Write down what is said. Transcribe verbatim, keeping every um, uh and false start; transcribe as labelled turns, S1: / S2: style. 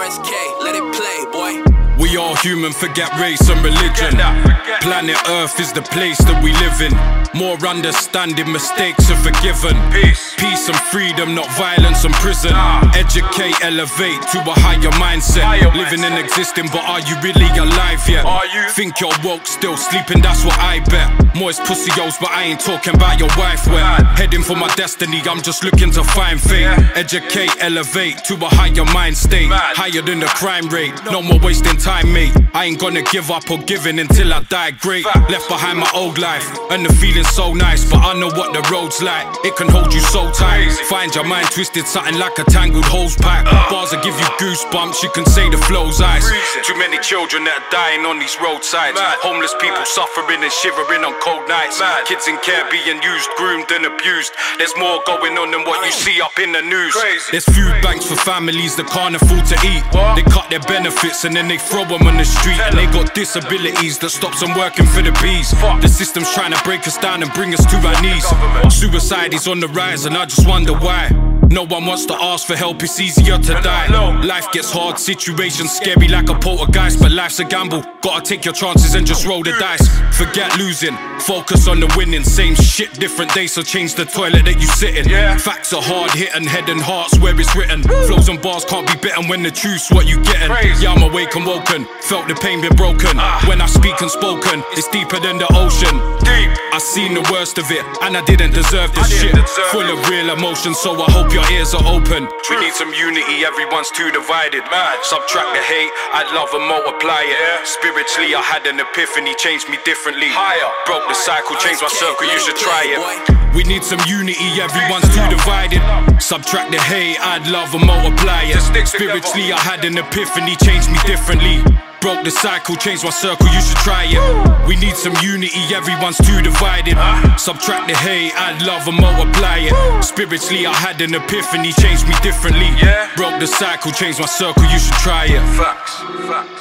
S1: S K, let it play, boy.
S2: We all human, forget race and religion. Planet Earth is the place that we live in. More understanding, mistakes are forgiven. Peace, Peace and freedom, not violence and prison. Nah. Educate, elevate to a higher mindset. Higher Living mindset. and existing, but are you really alive yet? Are you? Think you're woke, still sleeping, that's what I bet. Moist pussy hoes, but I ain't talking about your wife wet. Heading for my destiny, I'm just looking to find fate. Yeah. Educate, elevate to a higher mind state. Mad. Higher than the crime rate, no more wasting time, mate. I ain't gonna give up or give in until I die great. Fact. Left behind my old life, and the feeling's so nice, but I know what the road's like. It can hold you so tight. Crazy. Find your mind twisted, something like a tangled hose pipe. uh. Bars that give you goosebumps, you can say the flow's ice. Reason. Too many children that are dying on these roadsides. Mad. Homeless people Mad. suffering and shivering on cold nights. Mad. Kids in care being used, groomed and abused. There's more going on than what you see up in the news. Crazy. There's food banks for families that can't afford to eat. What? They cut their benefits and then they throw them on the street. Tell and they got disabilities that stops them working for the bees. Fuck. The system's trying to break us down and bring us to our knees. Suicide is on the rise and I just wonder why. No one wants to ask for help, it's easier to die. Life gets hard, situations scary like a poltergeist, but life's a gamble. Gotta take your chances and just roll the dice. Forget losing, focus on the winning. Same shit, different day, so change the toilet that you sit in. Yeah. Facts are hard hitting, head and hearts where it's written. Flows and bars can't be bitten when the truth's what you getting. Crazy. Yeah, I'm awake and woken, felt the pain been broken. ah. When I speak and spoken, it's deeper than the ocean. Deep. I seen the worst of it, and I didn't deserve this shit. Deserve Full it. of real emotion, so I hope your ears are open. We need some unity, everyone's too divided. Mad. Subtract the hate, I'd love and multiply it. Yeah. Spiritually, I had an epiphany, changed me differently. Higher. Broke the cycle, changed my circle, you should try it. We need some unity, everyone's too divided. Subtract the hate, I'd love and multiply it. Spiritually, I had an epiphany, changed me differently. Broke the cycle, changed my circle, you should try it. We need some unity, everyone's too divided. Subtract the hate, I'd love and multiply it. Spiritually, I had an epiphany, changed me differently. Broke the cycle, changed my circle, you should try it. Facts, facts.